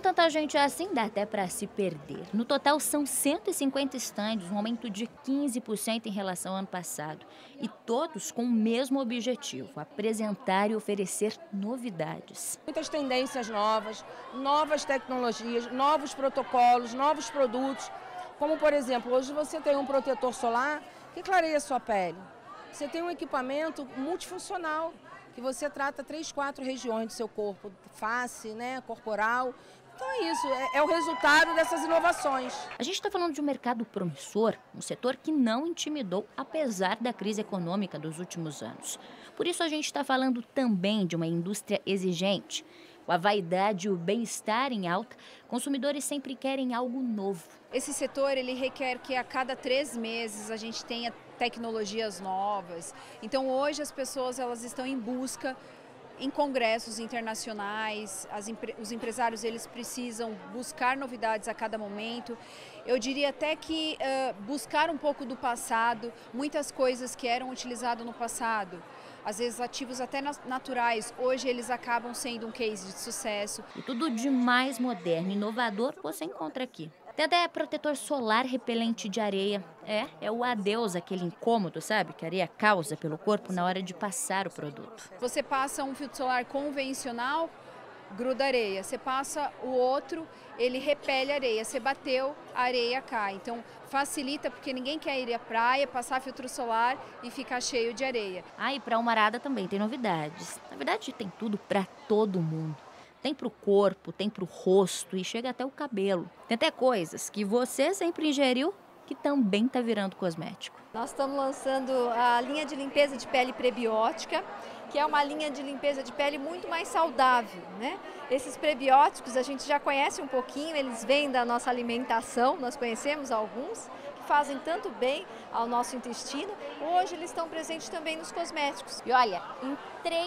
tanta gente assim, dá até para se perder. No total, são 150 estandes, um aumento de 15% em relação ao ano passado. E todos com o mesmo objetivo, apresentar e oferecer novidades. Muitas tendências novas, novas tecnologias, novos protocolos, novos produtos. Como, por exemplo, hoje você tem um protetor solar que clareia a sua pele. Você tem um equipamento multifuncional, que você trata 3, 4 regiões do seu corpo, face, né, corporal. Então é isso, é o resultado dessas inovações. A gente está falando de um mercado promissor, um setor que não intimidou apesar da crise econômica dos últimos anos. Por isso a gente está falando também de uma indústria exigente. Com a vaidade e o bem-estar em alta, consumidores sempre querem algo novo. Esse setor ele requer que a cada 3 meses a gente tenha tecnologias novas. Então hoje as pessoas elas estão em busca em congressos internacionais, os empresários eles precisam buscar novidades a cada momento. Eu diria até que buscar um pouco do passado, muitas coisas que eram utilizadas no passado, às vezes ativos até naturais, hoje eles acabam sendo um case de sucesso. E tudo de mais moderno e inovador você encontra aqui. Tem até protetor solar repelente de areia. É o adeus, aquele incômodo, sabe? Que a areia causa pelo corpo na hora de passar o produto. Você passa um filtro solar convencional, gruda areia. Você passa o outro, ele repele areia. Você bateu, a areia cai. Então facilita porque ninguém quer ir à praia, passar filtro solar e ficar cheio de areia. E para uma arada também tem novidades. Na verdade, tem tudo para todo mundo. Tem para o corpo, tem para o rosto e chega até o cabelo. Tem até coisas que você sempre ingeriu que também está virando cosmético. Nós estamos lançando a linha de limpeza de pele prebiótica, que é uma linha de limpeza de pele muito mais saudável, né? Esses prebióticos a gente já conhece um pouquinho, eles vêm da nossa alimentação, nós conhecemos alguns, que fazem tanto bem ao nosso intestino. Hoje eles estão presentes também nos cosméticos. E olha, em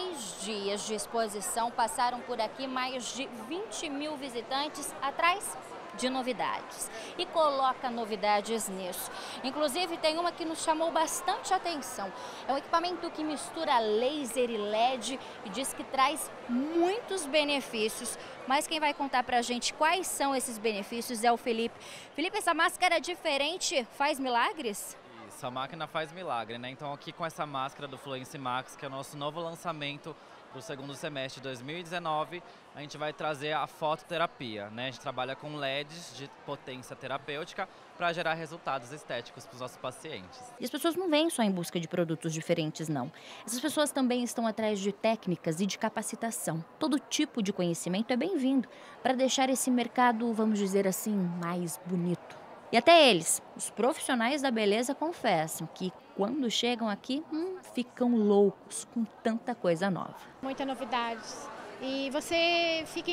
3 dias de exposição passaram por aqui mais de 20 mil visitantes atrás de novidades. E coloca novidades nisso. Inclusive tem uma que nos chamou bastante atenção. É um equipamento que mistura laser e LED e diz que traz muitos benefícios. Mas quem vai contar pra gente quais são esses benefícios é o Felipe. Felipe, essa máscara diferente faz milagres? Isso, a máquina faz milagre, né? Então aqui com essa máscara do Fluence Max, que é o nosso novo lançamento para o segundo semestre de 2019, a gente vai trazer a fototerapia, né? A gente trabalha com LEDs de potência terapêutica para gerar resultados estéticos para os nossos pacientes. E as pessoas não vêm só em busca de produtos diferentes, não. Essas pessoas também estão atrás de técnicas e de capacitação. Todo tipo de conhecimento é bem-vindo para deixar esse mercado, vamos dizer assim, mais bonito. E até eles, os profissionais da beleza, confessam que quando chegam aqui, ficam loucos com tanta coisa nova. Muitas novidades. E você fica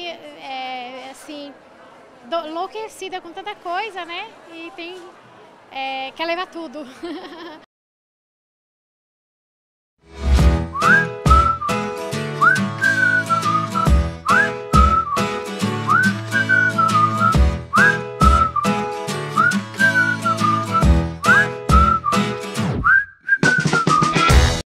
assim, enlouquecida com tanta coisa, né? E quer levar tudo.